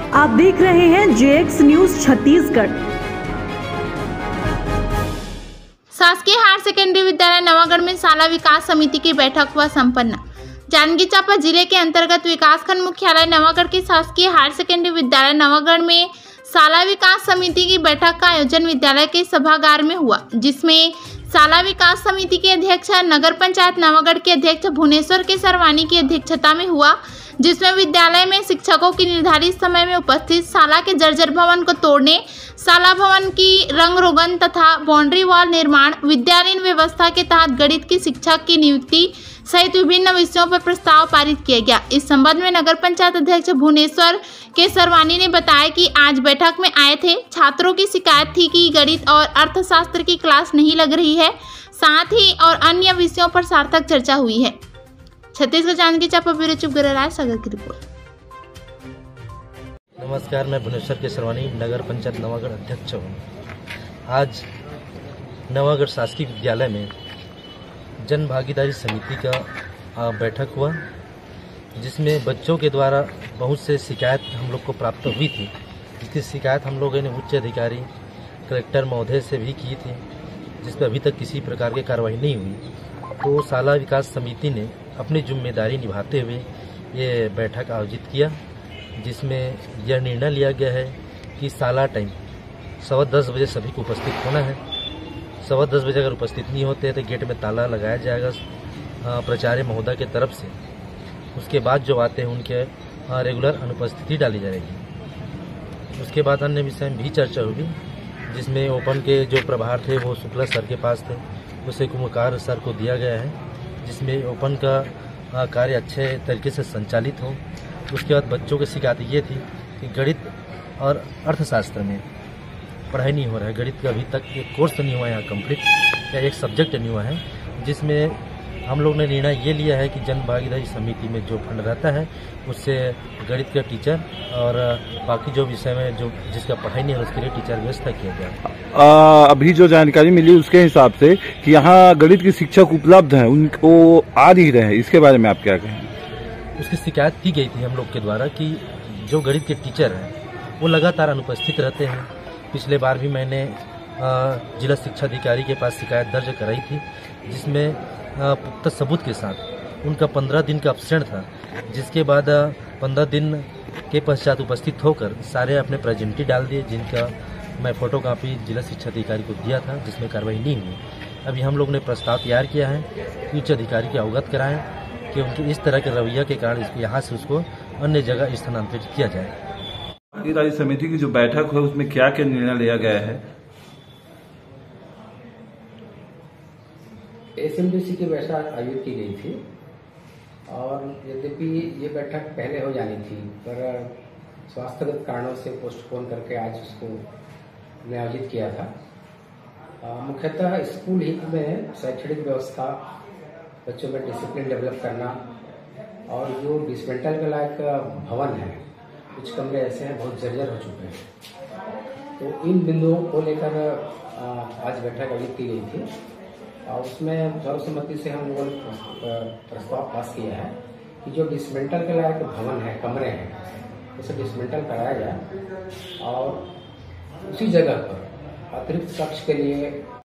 आप देख रहे हैं जेएक्स न्यूज छत्तीसगढ़। शासकीय हायर सेकेंडरी विद्यालय नवागढ़ में शाला विकास समिति की बैठक हुआ संपन्न। जांजगीर चांपा जिले के अंतर्गत विकासखंड मुख्यालय नवागढ़ के शासकीय हायर सेकेंडरी विद्यालय नवागढ़ में शाला विकास समिति की बैठक का आयोजन विद्यालय के सभागार में हुआ, जिसमें शाला विकास समिति के अध्यक्ष नगर पंचायत नवागढ़ के अध्यक्ष भुवनेश्वर के सरवानी की अध्यक्षता में हुआ, जिसमें विद्यालय में शिक्षकों की निर्धारित समय में उपस्थित शाला के जर्जर भवन को तोड़ने, शाला भवन की रंग रोगन तथा बाउंड्री वॉल निर्माण, विद्यालयीन व्यवस्था के तहत गणित की शिक्षक की नियुक्ति सहित विभिन्न विषयों पर प्रस्ताव पारित किया गया। इस संबंध में नगर पंचायत अध्यक्ष भुवनेश्वर के सरवानी ने बताया कि आज बैठक में आए थे। छात्रों की शिकायत थी कि गणित और अर्थशास्त्र की क्लास नहीं लग रही है, साथ ही और अन्य विषयों पर सार्थक चर्चा हुई है। छत्तीसगढ़ जांजगीर चांपा ब्यूरो चीफ गृहराज सागर की रिपोर्ट। नमस्कार, मैं भुवनेश्वर के सरवानी नगर पंचायत नवागढ़ अध्यक्ष हूँ। आज नवागढ़ शासकीय विद्यालय में जन भागीदारी समिति का बैठक हुआ, जिसमें बच्चों के द्वारा बहुत से शिकायत हम लोग को प्राप्त हुई थी, जिसकी शिकायत हम लोगों ने उच्च अधिकारी कलेक्टर महोदय से भी की थी, जिस पर अभी तक किसी प्रकार की कार्रवाई नहीं हुई। तो शाला विकास समिति ने अपनी जिम्मेदारी निभाते हुए ये बैठक आयोजित किया, जिसमें यह निर्णय लिया गया है कि शाला टाइम 10:15 बजे सभी को उपस्थित होना है। 10:15 बजे अगर उपस्थित नहीं होते तो गेट में ताला लगाया जाएगा प्राचार्य महोदय की तरफ से। उसके बाद जो आते हैं उनके रेगुलर अनुपस्थिति डाली जाएगी। उसके बाद अन्य विषय में भी चर्चा होगी, जिसमें ओपन के जो प्रभार थे वो शुक्ला सर के पास थे, उसे कुमकार सर को दिया गया है, जिसमें ओपन का कार्य अच्छे तरीके से संचालित हो। उसके बाद बच्चों की शिकायत ये थी कि गणित और अर्थशास्त्र में पढ़ाई नहीं हो रहा है। गणित का अभी तक एक कोर्स नहीं हुआ यहाँ कंप्लीट, या एक सब्जेक्ट नहीं हुआ है, जिसमें हम लोग ने निर्णय ये लिया है कि जन भागीदारी समिति में जो फंड रहता है उससे गणित का टीचर और बाकी जो विषय में जो जिसका पढ़ाई नहीं है उसके लिए टीचर व्यवस्था किया गया। अभी जो जानकारी मिली उसके हिसाब से कि यहाँ गणित के शिक्षक उपलब्ध हैं, उनको आ नहीं रहे, इसके बारे में आप क्या कहें? उसकी शिकायत की गई थी हम लोग के द्वारा कि जो गणित के टीचर हैं वो लगातार अनुपस्थित रहते हैं। पिछले बार भी मैंने जिला शिक्षा अधिकारी के पास शिकायत दर्ज कराई थी, जिसमें पुख्ता सबूत के साथ उनका 15 दिन का अब्सेंट था, जिसके बाद 15 दिन के पश्चात उपस्थित होकर सारे अपने प्रेजेंटी डाल दिए, जिनका मैं फोटोकॉपी जिला शिक्षा अधिकारी को दिया था, जिसमें कार्रवाई नहीं हुई। अभी हम लोग ने प्रस्ताव तैयार किया है कि उच्च अधिकारी को अवगत कराएं कि उनके इस तरह के रवैया के कारण यहाँ से उसको अन्य जगह स्थानांतरित किया जाए। भागीदारी समिति की जो बैठक है उसमें क्या क्या निर्णय लिया गया है? एसएमडीसी की बैठक आयोजित की गई थी, और यद्यपि ये बैठक पहले हो जानी थी, पर स्वास्थ्यगत कारणों से पोस्टपोन करके आज उसको हमने आयोजित किया था। मुख्यतः स्कूल हित में शैक्षणिक व्यवस्था, बच्चों में डिसिप्लिन डेवलप करना, और जो डिसमेंटल के लायक भवन है, कुछ कमरे ऐसे हैं बहुत जर्जर हो चुके हैं, तो इन बिंदुओं को लेकर आज बैठक आयोजित की गई थी। और उसमें सर्वसम्मति से हम लोगों ने प्रस्ताव पास किया है कि जो डिसमेंटल के लायक भवन है, कमरे हैं, उसे डिसमेंटल कराया जाए और उसी जगह पर अतिरिक्त कक्ष के लिए